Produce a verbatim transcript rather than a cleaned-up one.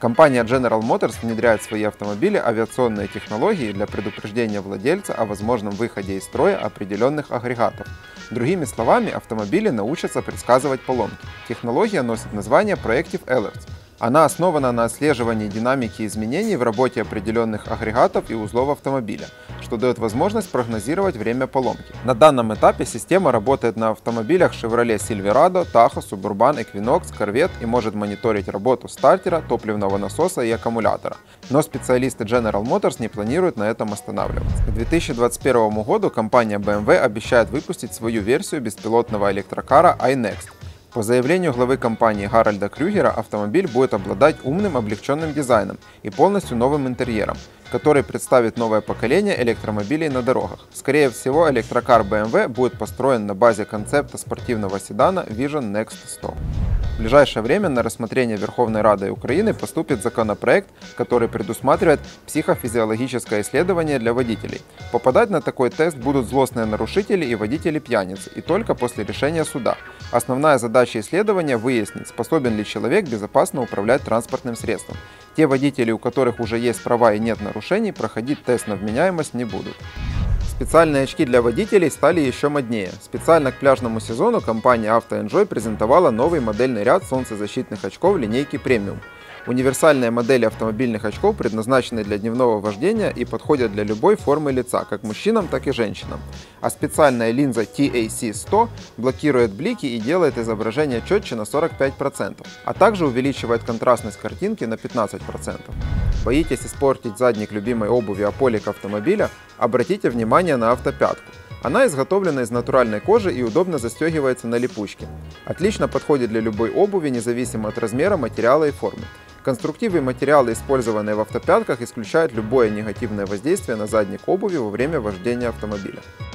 Компания General Motors внедряет в свои автомобили авиационные технологии для предупреждения владельца о возможном выходе из строя определенных агрегатов. Другими словами, автомобили научатся предсказывать поломки. Технология носит название Proactive Alerts. Она основана на отслеживании динамики изменений в работе определенных агрегатов и узлов автомобиля, что дает возможность прогнозировать время поломки. На данном этапе система работает на автомобилях Chevrolet Silverado, Tahoe, Suburban, Equinox, Corvette и может мониторить работу стартера, топливного насоса и аккумулятора. Но специалисты General Motors не планируют на этом останавливаться. К две тысячи двадцать первому году компания бэ эм вэ обещает выпустить свою версию беспилотного электрокара iNext. По заявлению главы компании Гарольда Крюгера, автомобиль будет обладать умным облегченным дизайном и полностью новым интерьером, который представит новое поколение электромобилей на дорогах. Скорее всего, электрокар бэ эм вэ будет построен на базе концепта спортивного седана Vision Next сто. В ближайшее время на рассмотрение Верховной Радой Украины поступит законопроект, который предусматривает психофизиологическое исследование для водителей. Попадать на такой тест будут злостные нарушители и водители-пьяницы, и только после решения суда. Основная задача исследования – выяснить, способен ли человек безопасно управлять транспортным средством. Те водители, у которых уже есть права и нет нарушений, проходить тест на вменяемость не будут. Специальные очки для водителей стали еще моднее. Специально к пляжному сезону компания AutoEnjoy презентовала новый модельный ряд солнцезащитных очков линейки премиум. Универсальные модели автомобильных очков предназначены для дневного вождения и подходят для любой формы лица, как мужчинам, так и женщинам. А специальная линза ти эй си сто блокирует блики и делает изображение четче на сорок пять процентов, а также увеличивает контрастность картинки на пятнадцать процентов. Боитесь испортить задник любимой обуви о полик автомобиля? Обратите внимание на автопятку. Она изготовлена из натуральной кожи и удобно застегивается на липучке. Отлично подходит для любой обуви, независимо от размера, материала и формы. Конструктивы и материалы, использованные в автопятках, исключают любое негативное воздействие на задник обуви во время вождения автомобиля.